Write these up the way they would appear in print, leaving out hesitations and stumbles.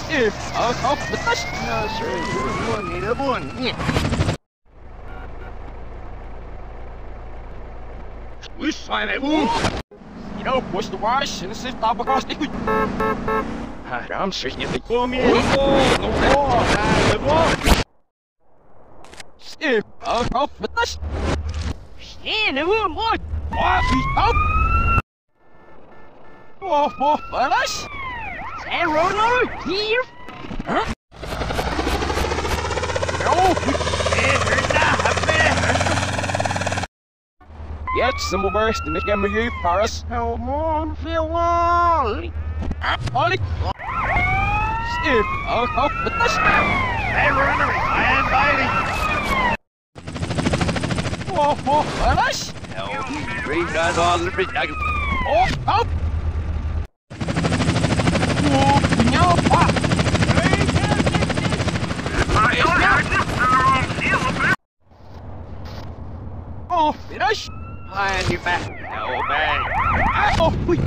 Betas. Sorry, one. We sign it. You know, push the wash and sit top across the quick. I'm shaking it. Come here. No more. Betas. Stand the room, what? What? Oh, Betas. Stand roller here. Huh? Yet, simple burst to make him here for us. How long feel long? Ollie! Steve! But this! Hey, runner! I am biting! Betas! Three guys on the bridge. Oh! No! Oh, Betas! Behind your back. No bang. Oh, wait!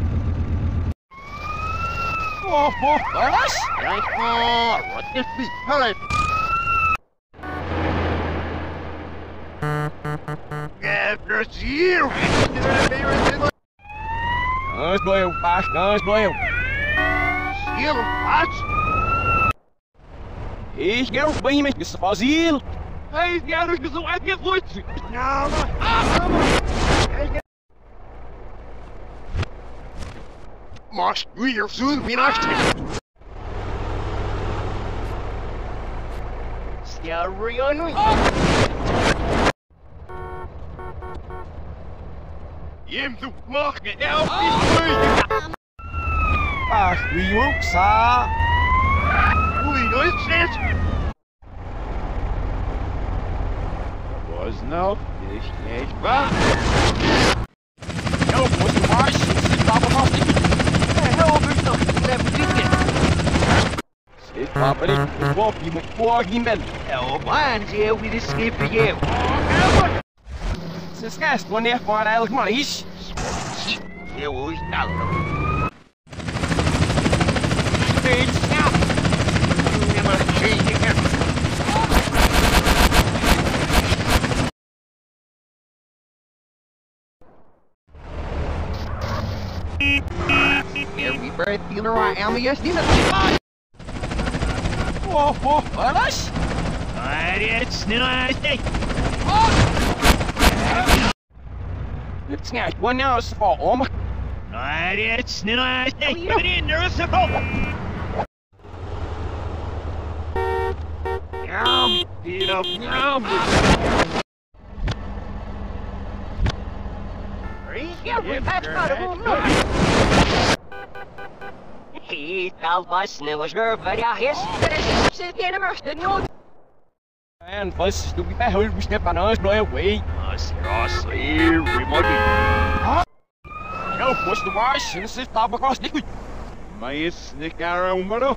Betas! What the feet? Hold After you! Nós doeu, baixo, nós doeu. You what? Ich geh auf Beine, ist fazil. Hey, ja, du bist so eingerutscht! Ja, Machst du hier so wie nachstehen? Scary on me! Jem, du mach mir auf die Ach, wie Ruxa. Ui, du ist jetzt! Was noch? Nicht wahr? Jo, wo ist der Marsch? Sit top across the quick. Hell, there's nothing left to get. Sit top of it. Wolf, you make 4 men. Hell, mine's here with this skip for you. Se esquece, quando é fora ela que mais. Eu hoje não. Never change again. Every birth dealer I am, yes, dealer. Betas? It's not a It's not one now, it's for Oma. It's not a nurseable. And plus, to be better, we step on us, no way. Seriously, remote. No, push the wash and sit top across the quick. My sneak around, mother.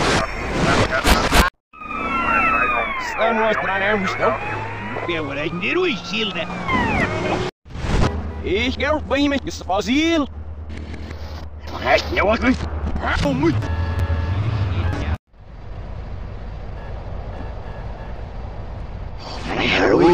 Stand right down there, we stop. Yeah, what I can do is shield that. Ich geh auf Beine, ist fazil. Hey, you want me? Oh, me. Harry.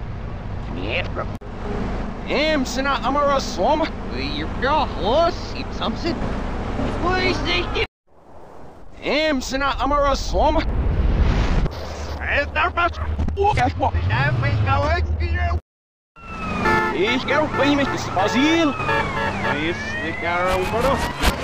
Sina Amara Soma. Your girl, see something? What is this? Sina Amara Soma. It's not much. Guess what? That makes no excuse. Ich geh auf Beine, ist fazil. My sneak around, mother.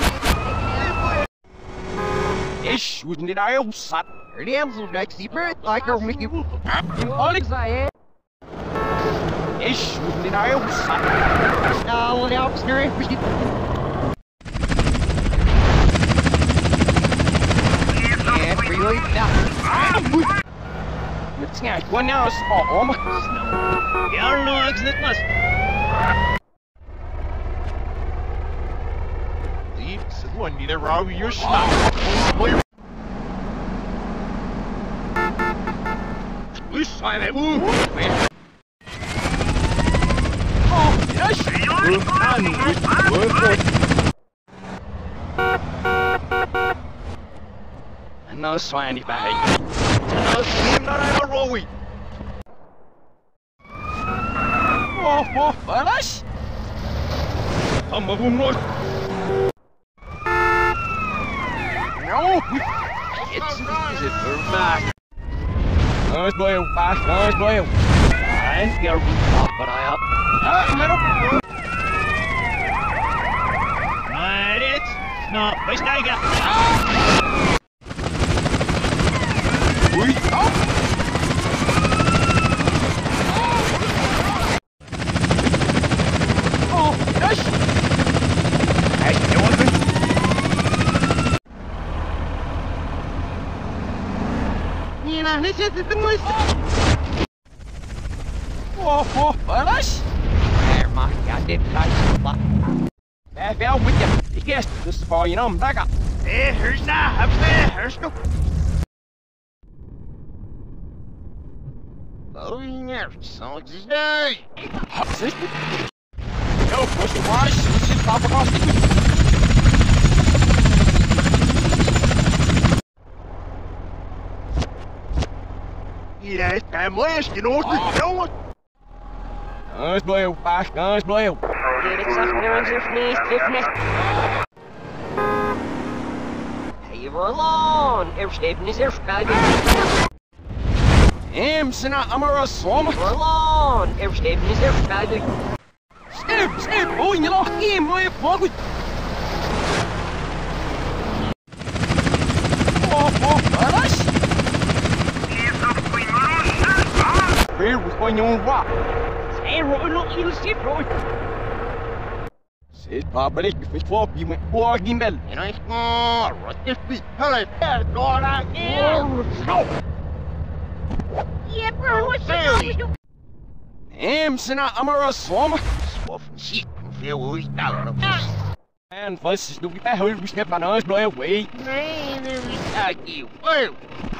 Ich wouldn't did I outside. Damsel next secret, like her Mickey. Alex, I am. Ich wouldn't did I outside. No, what else? You're interested. Yeah, really? No. It's not one now, it's for Oma. Jag har nog axlat mest. Leaves one need a row your snot. We sign it. Oh, yes! No swiney bag. No swim that I'm a rowie. Oh, fellas. I'm a woman. No, it's back. Nice boy, fast, nice boy. I'm your top, but I up. Right, it's not. Where's Tiger? We up. Oh, yes. Hey, you want me? Oh, fellas! There, my goddamn guys. There, fell with you. Yes, this is for you know, I'm back up. Hey, here's that. Up there. Here's go. Oh, yeah, so today. Yo, push the wash. Let's just pop across the Yeah, it's time last, you know what you're doing. Guns blue, fast, guns blue. Even alone, Stephen is there, Sina Amara Swam. alone, Stephen is there, Step, oh, you know, my plug. Oh, fellas. Here was going on rock. Hey, look, you'll see, bro. Said Papa, if it's for you went walking bell. And I saw what this be. Hello, there's going on here. No. Yeah, bro, what's the Sina Amara Swam. Swap shit. Feel we down. And first, do we better we step on us, blow away. Man, there we got you. Whoa.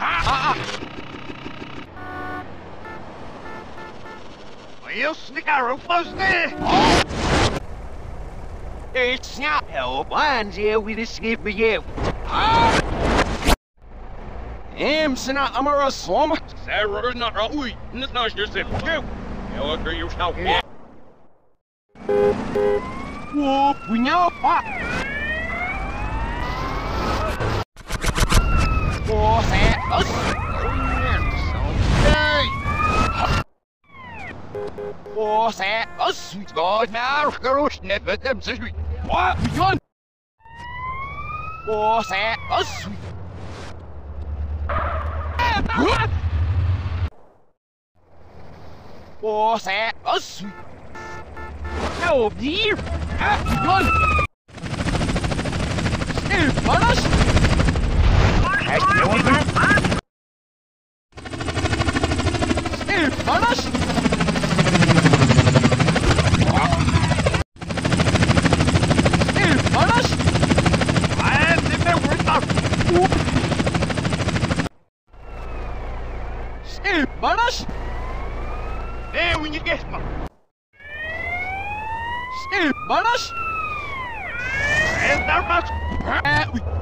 Well, sneak arrow close there. It's not Help, mine's here with this skip for you. Sina Amara Swam. Sarah, not right. We, it's not yourself. You. You'll agree yourself. Whoa, we know what. Oh, that us. Oh, that us. God, now, girl, snip at them, so we. What? We done? Oh, that us. Oh, that us. No, dear. We done. Still, fellas. Hey, you want that? Still, fellas. Still, fellas. I'm the member. Still, fellas. There, when you get me. Still, fellas. And there,